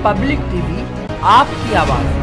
Public TV, आपकी आवाज।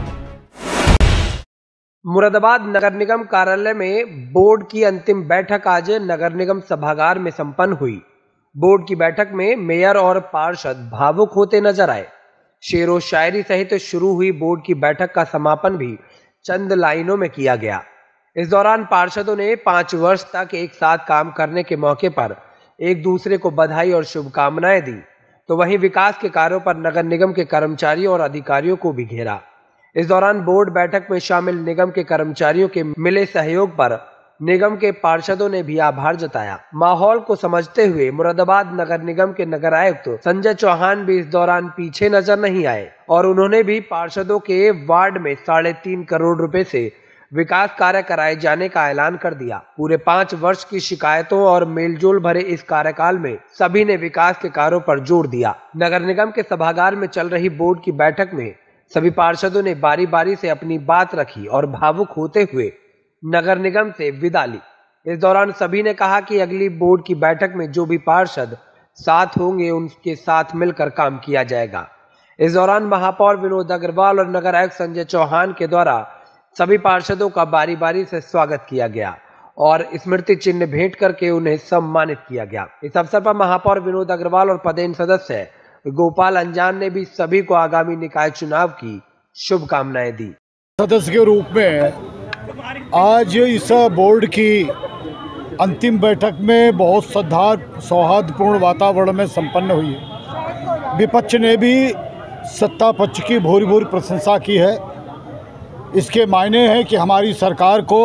मुरादाबाद नगर निगम कार्यालय में बोर्ड की अंतिम बैठक आज नगर निगम सभागार में संपन्न हुई। बोर्ड की बैठक में मेयर और पार्षद भावुक होते नजर आए। शेरो शायरी सहित शुरू हुई बोर्ड की बैठक का समापन भी चंद लाइनों में किया गया। इस दौरान पार्षदों ने 5 वर्ष तक एक साथ काम करने के मौके पर एक दूसरे को बधाई और शुभकामनाएं दी, तो वहीं विकास के कार्यों पर नगर निगम के कर्मचारियों और अधिकारियों को भी घेरा। इस दौरान बोर्ड बैठक में शामिल निगम के कर्मचारियों के मिले सहयोग पर निगम के पार्षदों ने भी आभार जताया। माहौल को समझते हुए मुरादाबाद नगर निगम के नगर आयुक्त संजय चौहान भी इस दौरान पीछे नजर नहीं आए और उन्होंने भी पार्षदों के वार्ड में 3.5 करोड़ रुपए से विकास कार्य कराए जाने का ऐलान कर दिया। पूरे 5 वर्ष की शिकायतों और मेलजोल भरे इस कार्यकाल में सभी ने विकास के कार्यों पर जोर दिया। नगर निगम के सभागार में चल रही बोर्ड की बैठक में सभी पार्षदों ने बारी बारी से अपनी बात रखी और भावुक होते हुए नगर निगम से विदा ली। इस दौरान सभी ने कहा कि अगली बोर्ड की बैठक में जो भी पार्षद साथ होंगे उनके साथ मिलकर काम किया जाएगा। इस दौरान महापौर विनोद अग्रवाल और नगर आयुक्त संजय चौहान के द्वारा सभी पार्षदों का बारी बारी से स्वागत किया गया और स्मृति चिन्ह भेंट करके उन्हें सम्मानित किया गया। इस अवसर पर महापौर विनोद अग्रवाल और पदेन सदस्य गोपाल अंजान ने भी सभी को आगामी निकाय चुनाव की शुभकामनाएं दी। सदस्य के रूप में आज इस बोर्ड की अंतिम बैठक में बहुत सौहार्दपूर्ण वातावरण में संपन्न हुई है। विपक्ष ने भी सत्ता पक्ष की भूरी भूरी प्रशंसा की है। इसके मायने हैं कि हमारी सरकार को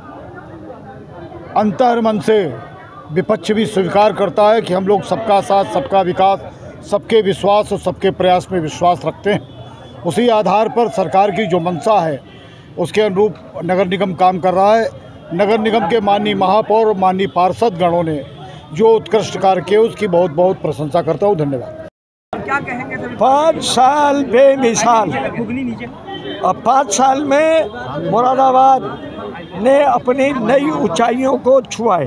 अंतर्मन से विपक्ष भी स्वीकार करता है कि हम लोग सबका साथ, सबका विकास, सबके विश्वास और सबके प्रयास में विश्वास रखते हैं। उसी आधार पर सरकार की जो मंशा है उसके अनुरूप नगर निगम काम कर रहा है। नगर निगम के माननीय महापौर और माननीय पार्षद गणों ने जो उत्कृष्ट कार्य किए उसकी बहुत बहुत प्रशंसा करता हूँ। धन्यवाद। क्या कहेंगे? 5 साल बेमिसाल और 5 साल में मुरादाबाद ने अपनी नई ऊंचाइयों को छुआए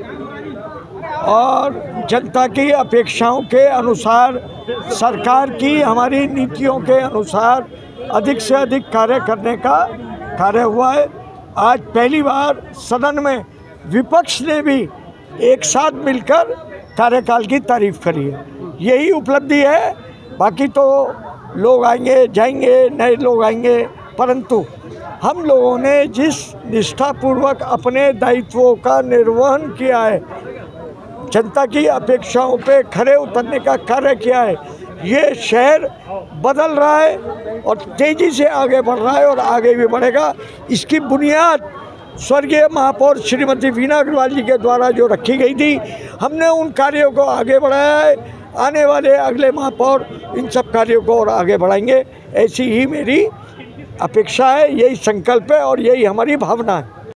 और जनता की अपेक्षाओं के अनुसार, सरकार की हमारी नीतियों के अनुसार अधिक से अधिक कार्य करने का कार्य हुआ है। आज पहली बार सदन में विपक्ष ने भी एक साथ मिलकर कार्यकाल की तारीफ करी है। यही उपलब्धि है। बाकी तो लोग आएंगे जाएंगे, नए लोग आएंगे, परंतु हम लोगों ने जिस निष्ठापूर्वक अपने दायित्वों का निर्वहन किया है, जनता की अपेक्षाओं पे खरे उतरने का कार्य किया है, ये शहर बदल रहा है और तेज़ी से आगे बढ़ रहा है और आगे भी बढ़ेगा। इसकी बुनियाद स्वर्गीय महापौर श्रीमती वीना अग्रवाल जी के द्वारा जो रखी गई थी, हमने उन कार्यों को आगे बढ़ाया है। आने वाले अगले महापौर इन सब कार्यों को और आगे बढ़ाएंगे, ऐसी ही मेरी अपेक्षा है, यही संकल्प है और यही हमारी भावना है।